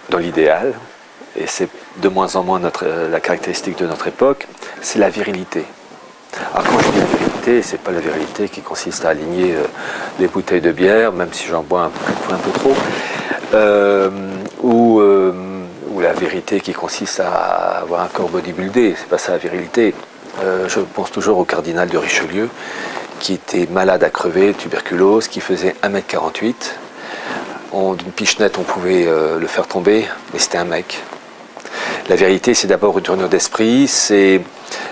dans l'idéal, et c'est de moins en moins la caractéristique de notre époque, c'est la virilité. Alors quand je dis la virilité, c'est pas la virilité qui consiste à aligner les bouteilles de bière, même si j'en bois un peu trop, ou la vérité qui consiste à avoir un corps bodybuildé, c'est pas ça la virilité. Je pense toujours au cardinal de Richelieu, qui était malade à crever, tuberculose, qui faisait 1m48. D'une pichenette, on pouvait le faire tomber, mais c'était un mec. La vérité, c'est d'abord une tournure d'esprit, c'est...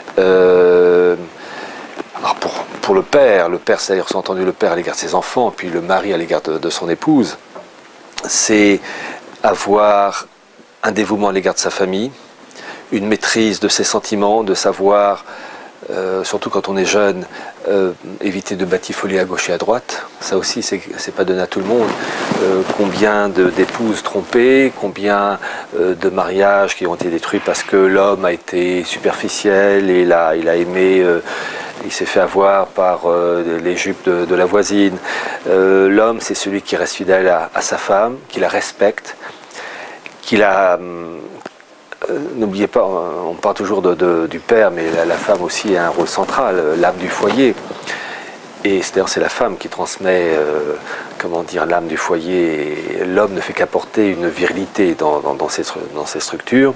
alors pour le père, c'est-à-dire sous-entendu le père à l'égard de ses enfants, puis le mari à l'égard de son épouse, c'est avoir un dévouement à l'égard de sa famille, une maîtrise de ses sentiments, de savoir, surtout quand on est jeune, éviter de batifoler à gauche et à droite. Ça aussi, c'est pas donné à tout le monde. Combien d'épouses trompées, combien de mariages qui ont été détruits parce que l'homme a été superficiel et il a aimé... il s'est fait avoir par les jupes de la voisine. L'homme, c'est celui qui reste fidèle à sa femme, qui la respecte, qui la... N'oubliez pas, on parle toujours du père, mais la femme aussi a un rôle central, l'âme du foyer. Et d'ailleurs, c'est la femme qui transmet, comment dire, l'âme du foyer. L'homme ne fait qu'apporter une virilité dans ces structures.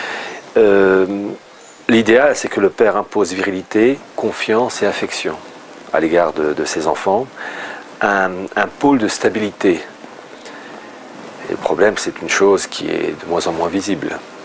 L'idéal, c'est que le père impose virilité, confiance et affection à l'égard de ses enfants, un pôle de stabilité. Et le problème, c'est une chose qui est de moins en moins visible.